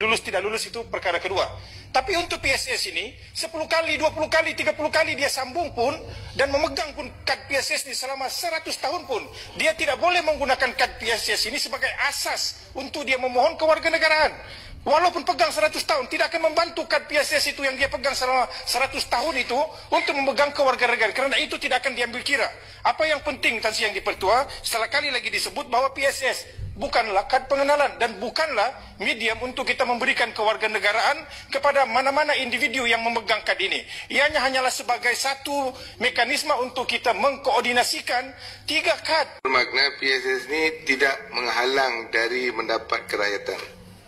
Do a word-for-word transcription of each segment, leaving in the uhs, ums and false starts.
lulus tidak lulus itu perkara kedua. Tapi untuk P S S ini, sepuluh kali, dua puluh kali, tiga puluh kali dia sambung pun dan memegang pun kad P S S ini selama seratus tahun pun, dia tidak boleh menggunakan kad P S S ini sebagai asas untuk dia memohon kewarganegaraan. Walaupun pegang seratus tahun, tidak akan membantu kad P S S itu yang dia pegang selama seratus tahun itu untuk memegang kewarganegaraan. Kerana itu tidak akan diambil kira. Apa yang penting Tan Sri Yang Di-Pertua, setelah kali lagi disebut bahawa P S S bukanlah kad pengenalan dan bukanlah medium untuk kita memberikan kewarganegaraan kepada mana-mana individu yang memegang kad ini. Ianya hanyalah sebagai satu mekanisme untuk kita mengkoordinasikan tiga kad. Bermakna P S S ini tidak menghalang dari mendapat kerakyatan.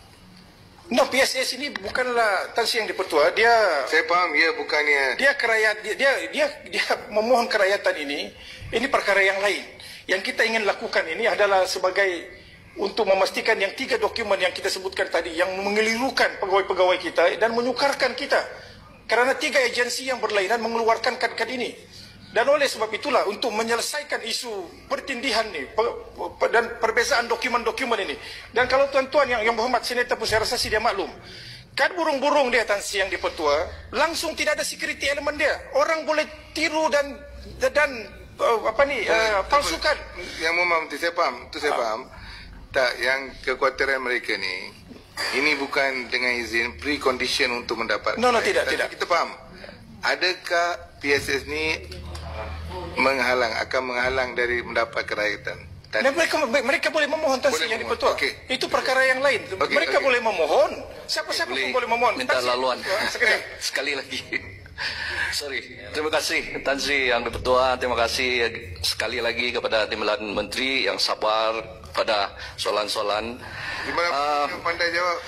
No, P S S ini bukanlah Tan Sri Yang Di-Pertua, dia Saya faham, ya bukannya dia kerayat dia dia dia, dia memohon kerakyatan ini, ini perkara yang lain. Yang kita ingin lakukan ini adalah sebagai untuk memastikan yang tiga dokumen yang kita sebutkan tadi yang mengelirukan pegawai-pegawai kita dan menyukarkan kita. Kerana tiga agensi yang berlainan mengeluarkan kad-kad ini. Dan oleh sebab itulah untuk menyelesaikan isu pertindihan ini dan perbezaan dokumen-dokumen ini. Dan kalau tuan-tuan yang yang berhormat senator pun saya rasa sih dia maklum. Kad burung-burung dia Tan Sri Yang Di-Pertua langsung tidak ada security elemen dia. Orang boleh tiru dan dan uh, apa ni uh, palsukan. Yang memang itu saya faham, itu saya faham. Tak, yang kekhawatiran mereka ni, ini bukan dengan izin pre-condition untuk mendapat. No, no, tidak, tidak. Kita faham. Adakah P S S ni menghalang, akan menghalang dari mendapat kerakyatan? Dan mereka mereka boleh memohon Tan Sri Yang Di-Pertua. Okay. Itu perkara yang lain. Okay, mereka okay. boleh memohon. Siapa-siapa pun boleh memohon. Minta laluan. Sekali. Sekali lagi. Sorry. Terima kasih Tan Sri Yang Di-Pertua. Terima kasih sekali lagi kepada Timbalan Menteri yang sabar pada soalan-soalan. Gimana uh, pandai jawab?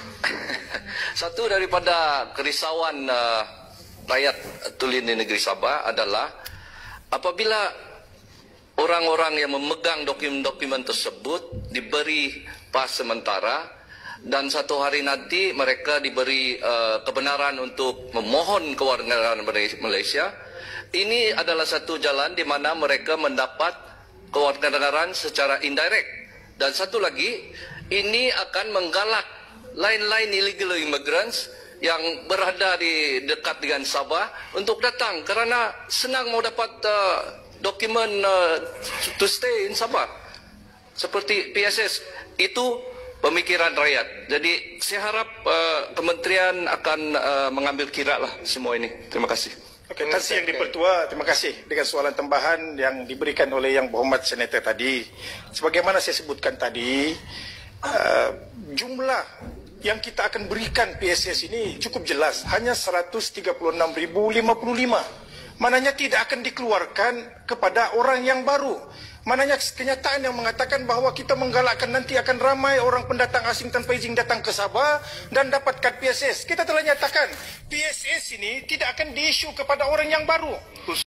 Satu daripada kerisauan uh, rakyat Tulin di negeri Sabah adalah apabila orang-orang yang memegang dokumen-dokumen tersebut diberi pas sementara dan satu hari nanti mereka diberi uh, kebenaran untuk memohon kewarganegaraan Malaysia. Ini adalah satu jalan di mana mereka mendapat kewarganegaraan secara indirect. Dan satu lagi, ini akan menggalak lain-lain illegal immigrants yang berada di dekat dengan Sabah untuk datang kerana senang mau dapat uh, dokumen uh, to stay in Sabah. Seperti P S S, itu pemikiran rakyat. Jadi saya harap uh, kementerian akan uh, mengambil kira lah semua ini. Terima kasih. Okey, Tan Sri Yang Di-Pertua, terima kasih dengan soalan tambahan yang diberikan oleh Yang Berhormat Senator tadi. Sebagaimana saya sebutkan tadi, uh, jumlah yang kita akan berikan P S S ini cukup jelas, hanya seratus tiga puluh enam ribu lima puluh lima. Mananya tidak akan dikeluarkan kepada orang yang baru. Mananya kenyataan yang mengatakan bahawa kita menggalakkan nanti akan ramai orang pendatang asing tanpa izin datang ke Sabah dan dapat kad P S S. Kita telah nyatakan P S S ini tidak akan diisu kepada orang yang baru.